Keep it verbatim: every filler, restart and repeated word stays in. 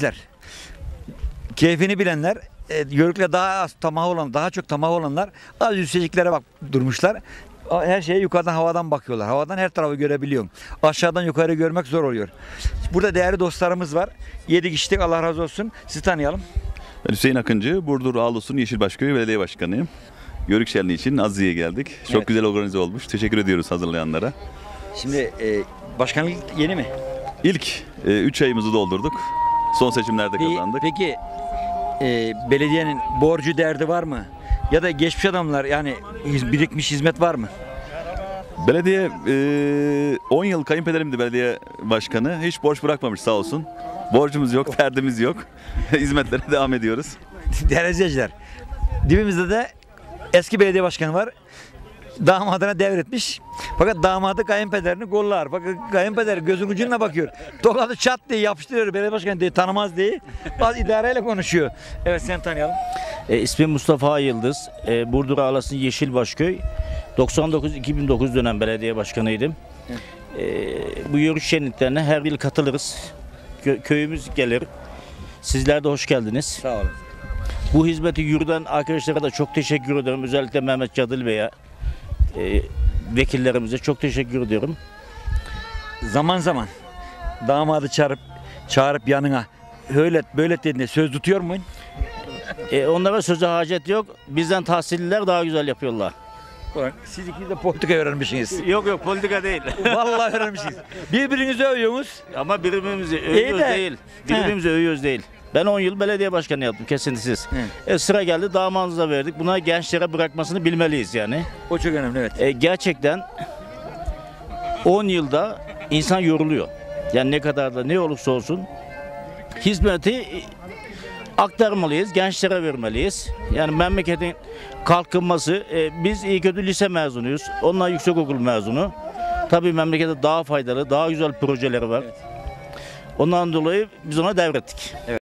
gençler, keyfini bilenler, e, Yörük'le daha az tamah olan, daha çok tamah olanlar az yüksekliklere bak durmuşlar. Her şeye yukarıdan, havadan bakıyorlar. Havadan her tarafı görebiliyorsun. Aşağıdan yukarı görmek zor oluyor. Burada değerli dostlarımız var. Yedi kişilik, Allah razı olsun. Sizi tanıyalım. Ben Hüseyin Akıncı, Burdur Ağlusun Yeşilbaşköy Belediye Başkanıyım. Yörük Şenliği için Azzi'ye geldik. Çok Evet. güzel organize olmuş. Teşekkür ediyoruz hazırlayanlara. Şimdi e, başkanlık yeni mi? İlk üç ayımızı doldurduk. Son seçimlerde Peki, kazandık. peki e, belediyenin borcu derdi var mı? Ya da geçmiş adamlar, yani hiz- birikmiş hizmet var mı? Belediye on yıl kayınpederimdi belediye başkanı. Hiç borç bırakmamış sağ olsun. Borcumuz yok, derdimiz yok. Hizmetlere devam ediyoruz. Değerli izleyiciler, dibimizde de eski belediye başkanı var. Damadına devretmiş. Fakat damadı kayınpederini gollar. Bakın kayınpeder gözün ucuna bakıyor. Tokadı çat diye yapıştırıyor. Belediye başkanı diye tanımaz diye. Az idareyle konuşuyor. Evet, sen tanıyalım. E, ismim Mustafa Yıldız. E, Burdur Ağlasın Yeşilbaşköy. doksan dokuz iki bin dokuz dönem belediye başkanıydım. E, bu yürüyüş şenliklerine her yıl katılırız. Kö- köyümüz gelir. Sizler de hoş geldiniz. Sağ olun. Bu hizmeti yürüten arkadaşlara da çok teşekkür ederim. Özellikle Mehmet Cadıl Bey'e, e, vekillerimize çok teşekkür ediyorum. Zaman zaman damadı çağırıp çağırıp yanına öyle böyle dediğinde söz tutuyor muyun? E, onlara söze hacet yok. Bizden tahsiller daha güzel yapıyorlar. Ulan siz ikiniz de politika öğrenmişsiniz. Yok yok politika değil. Vallahi öğrenmişsiniz. Birbirinizi övüyorsunuz. Ama birbirimizi övüyoruz de- değil. Birbirimizi övüyoruz değil. Ben on yıl belediye başkanı yaptım kesintisiz. E, sıra geldi damadımıza verdik. Buna gençlere bırakmasını bilmeliyiz yani. O çok önemli, evet. E, gerçekten on yılda insan yoruluyor. Yani ne kadar da ne olursa olsun hizmeti e, aktarmalıyız, gençlere vermeliyiz. Yani memleketin kalkınması, e, biz iyi kötü lise mezunuyuz. Onlar yüksekokul mezunu. Tabii memlekete daha faydalı, daha güzel projeleri var. Ondan dolayı biz ona devrettik.